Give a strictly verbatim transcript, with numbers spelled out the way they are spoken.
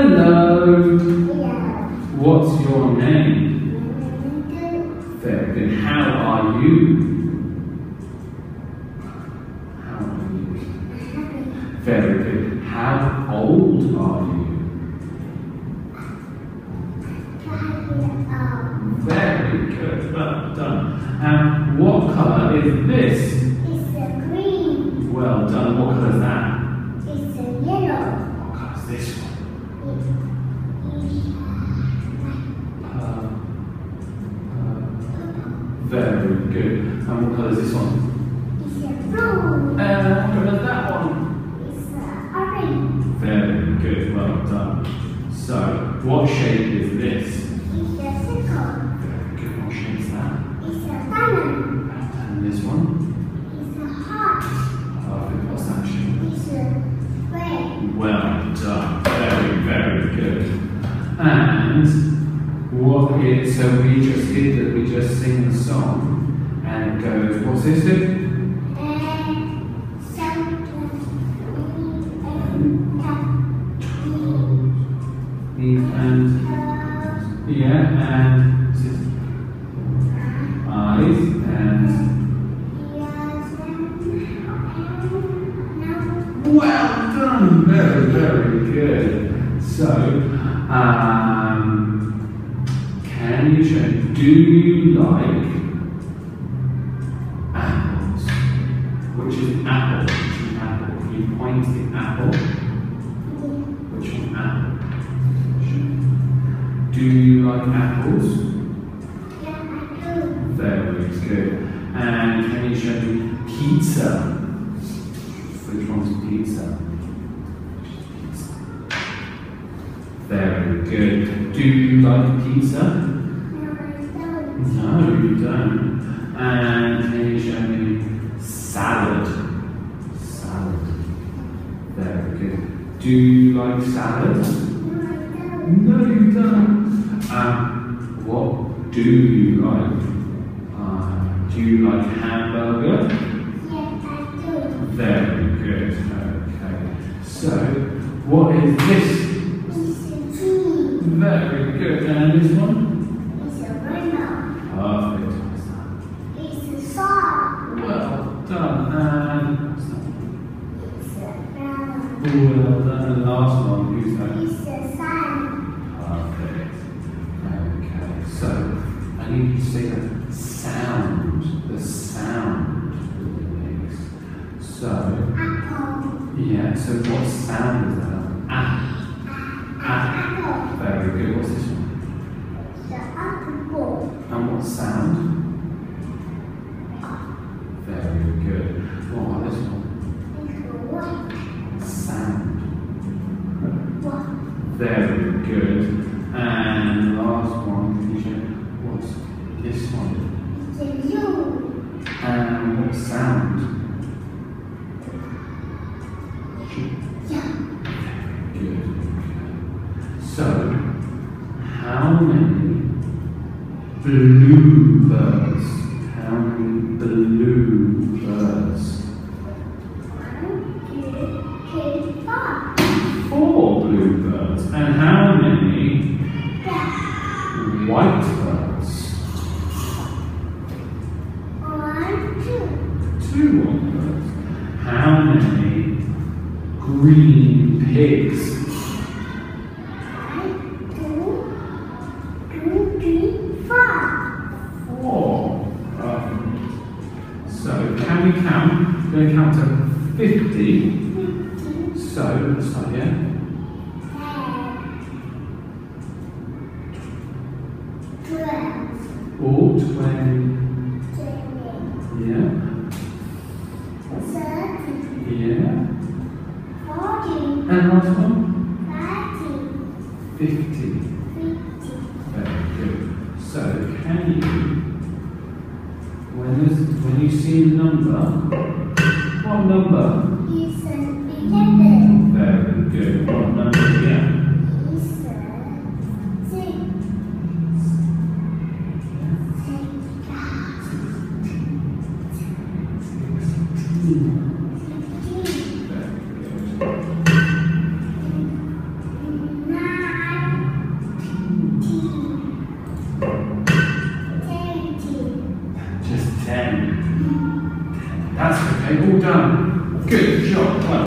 Hello. Hello. What's your name? Very good. How are you? How are you? Very good. How old are you? Very good. Well done. And what colour is this? It's a green. Well done. What colour is that? It's a yellow. What colour is this one? Uh, uh, very good. And what colour is this one? It's a blue. And what colour is that one? It's a orange. Very good. Well done. So, what shape is this? It's a circle. Very good. What shape is that? It's a diamond. And this one? It's a heart. Perfect. What's that shape? It's a square. Well done. Very, very good. And what is, so we just did that, we just sing the song and it goes, what's this do? And, yeah, and eyes and well done, very, very good. So, um, can you show, do you like apples? Which is apple? Which is apple? Can you point to the apple? Which one? Apple. Do you like apples? Yeah, I do. Very good. And can you show me pizza? Which one's pizza? Very good. Do you like pizza? No, I don't. No, you don't. And can you show me salad? Salad. Very good. Do you like salad? No, I don't. No, you don't. Um, what do you like? Uh, do you like hamburger? Yes, I do. Very good. Okay. So, what is this? It's a tree. Very good. And this one? It's a rainbow. Perfect. What's that? It's a saw. Well done. And what's that? It's a flower. Well done. And the last one, who's that? It's a sun. Perfect. Okay. So, I need you to say the sound. The sound with the legs. So, Apple. yeah, so what sound is that? Ah. Ah. Apple. Very good. What's this one? It's an apple. And what sound? Very good. What about this one? It's a what? Sound. What? Very good. And last one, can you show what's this one? It's a U. And what sound? Yeah. Good. So, how many bluebirds? How many bluebirds? One, two, three, four. Four bluebirds. And how many Yeah. white birds? One, two. Two white birds. How many green pigs? One, two, two, three, four. Four. Um, so can we count? We're going to count to fifty. Fifteen. So let's start here. Ten. Twelve. All twenty. Twenty. Yeah. Thirty. Yeah. Forty. And last one. Thirty. Fifty. Fifty. Very good. So can you, when this, when you see a number, what number? It's an eleven. Very good. What number again? It's a six. Fifteen. Very good. Nine. Just ten. That's okay, all done. Good job. Well,